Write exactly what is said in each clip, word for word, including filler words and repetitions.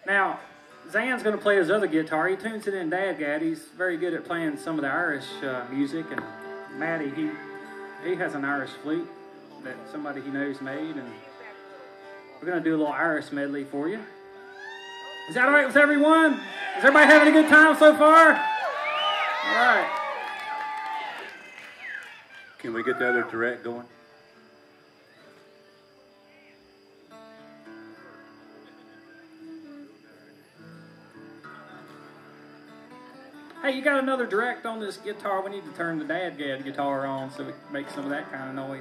Now, Zan's going to play his other guitar. He tunes it in Dadgad. He's very good at playing some of the Irish uh, music. And Matty, he he has an Irish flute that somebody he knows made. And we're going to do a little Irish medley for you. Is that all right with everyone? Is everybody having a good time so far? All right. Can we get the other direct going? Hey, you got another direct on this guitar. We need to turn the Dadgad guitar on so we can make some of that kind of noise.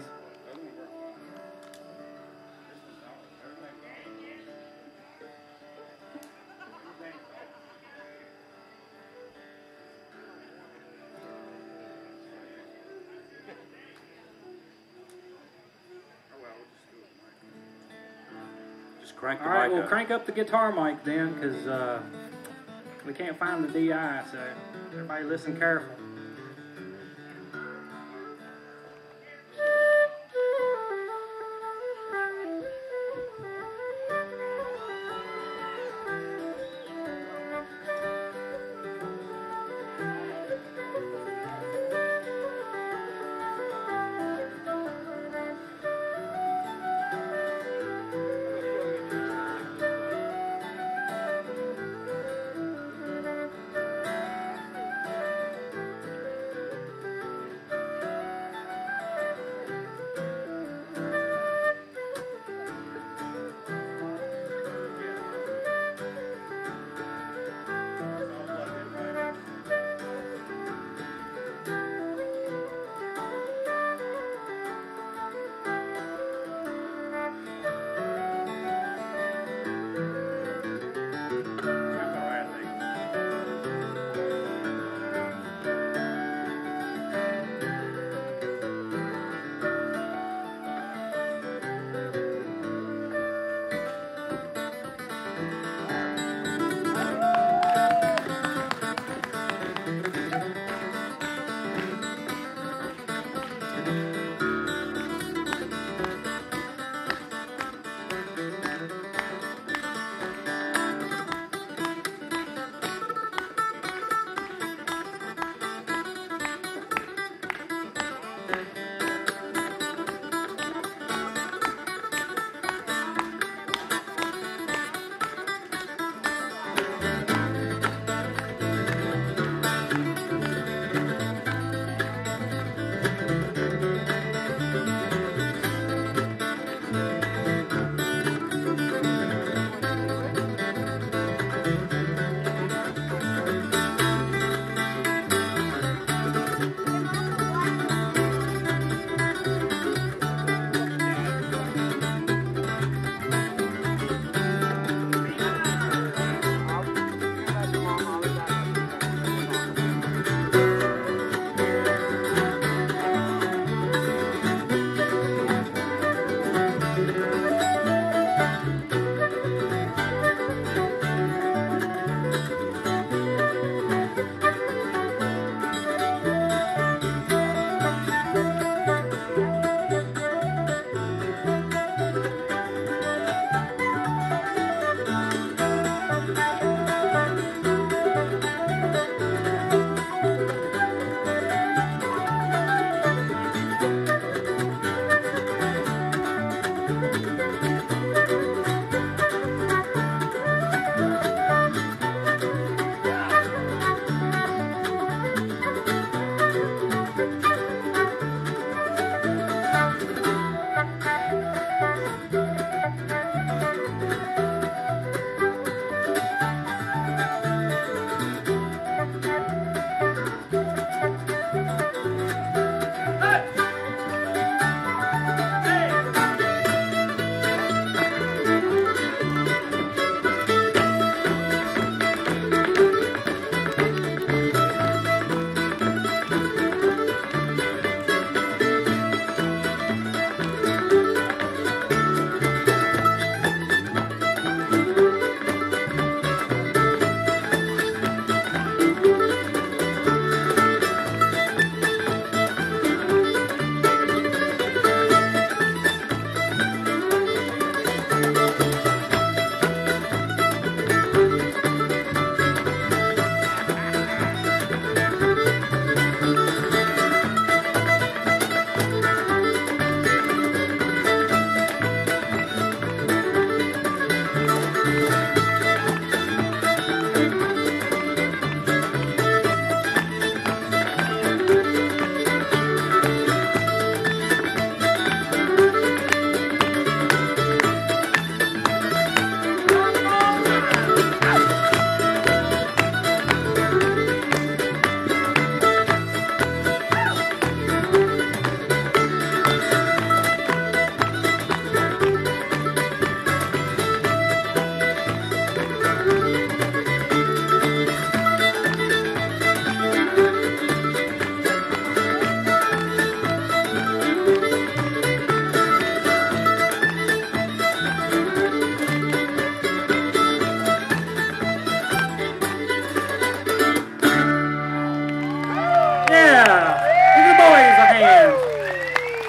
Just crank the All right, mic we'll up. crank up the guitar mic then, because uh, we can't find the D I, so everybody listen careful.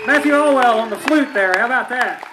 Matthew Olwell on the flute there. How about that?